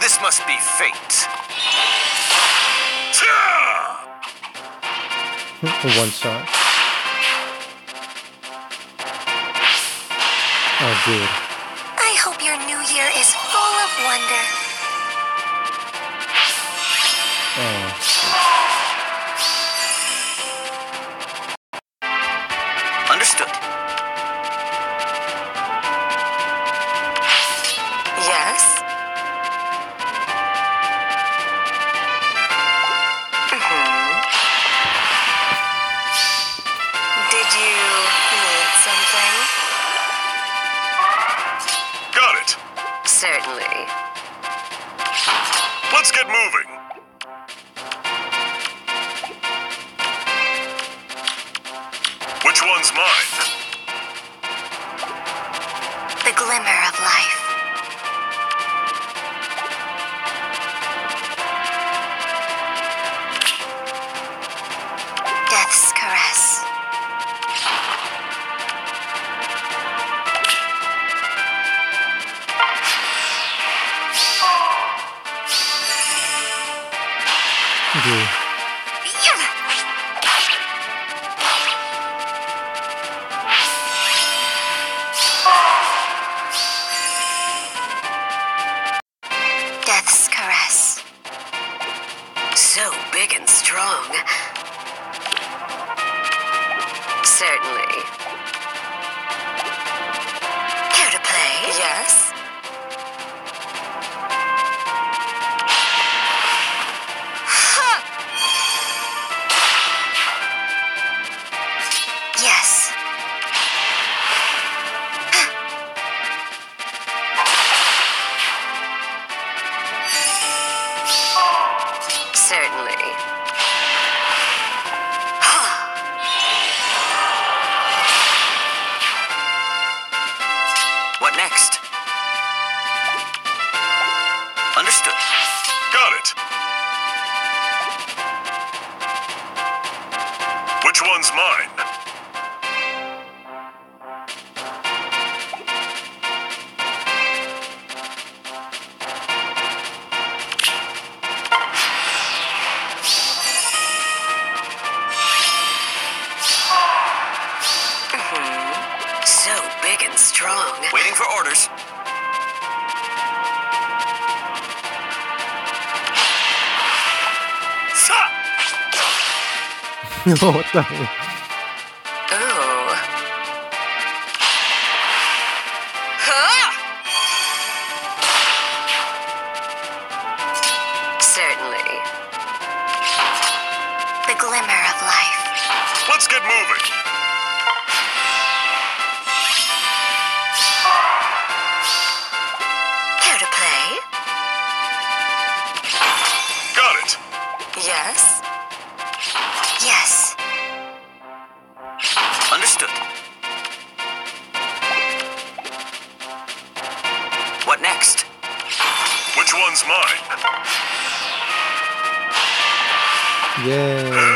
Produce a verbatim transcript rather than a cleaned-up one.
This must be fate. One shot. Oh, dude. I hope your new year is full of wonder. Oh. Understood. Yes? Mm-hmm. Did you need something? Got it. Certainly. Let's get moving. Which one's mine? The glimmer of life. Death's caress. Dude. Death's caress. So big and strong. Certainly. Care to play? Yes. Yes. Certainly. What next? Understood. Got it. Which one's mine? So big and strong. Waiting for orders. Sa! What the hell? Ooh. Huh? Certainly. The glimmer of life. Let's get moving. Care to play? Got it. Yes. Yes. Understood. What next? Which one's mine? Yeah.